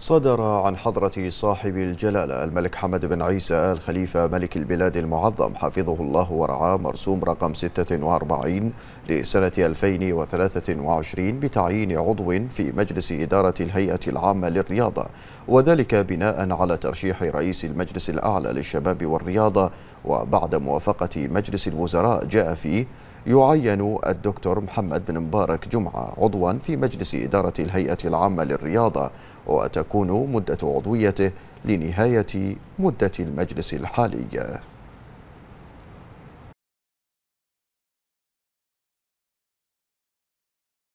صدر عن حضرة صاحب الجلالة الملك حمد بن عيسى آل خليفة ملك البلاد المعظم حفظه الله ورعاه مرسوم رقم 46 لسنة 2023 بتعيين عضو في مجلس إدارة الهيئة العامة للرياضة، وذلك بناء على ترشيح رئيس المجلس الأعلى للشباب والرياضة، وبعد موافقة مجلس الوزراء جاء فيه يعين الدكتور محمد بن مبارك جمعة عضوا في مجلس إدارة الهيئة العامة للرياضة، وتكون مدة عضويته لنهاية مدة المجلس الحالي.